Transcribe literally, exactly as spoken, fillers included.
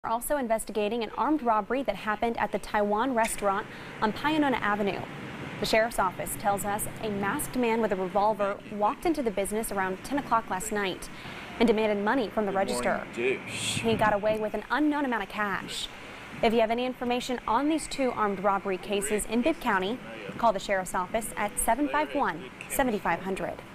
We're also investigating an armed robbery that happened at the Tai-wan restaurant on Pio Nono Avenue. The sheriff's office tells us a masked man with a revolver walked into the business around ten o'clock last night and demanded money from the register. He got away with an unknown amount of cash. If you have any information on these two armed robbery cases in Bibb County, call the sheriff's office at seven five one, seven five hundred.